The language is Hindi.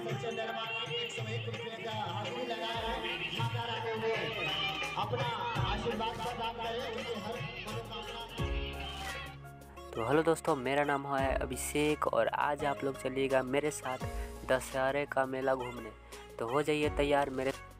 सच्चे दरबार में 101 रुपये का हाजिरी लगाया है। माता रानी ने अपना आशीर्वाद प्रदान करे, उनके हर मनोकामना। तो हेलो दोस्तों, मेरा नाम है अभिषेक और आज आप लोग चलिएगा मेरे साथ दशहरे का मेला घूमने। तो हो जाइए तैयार मेरे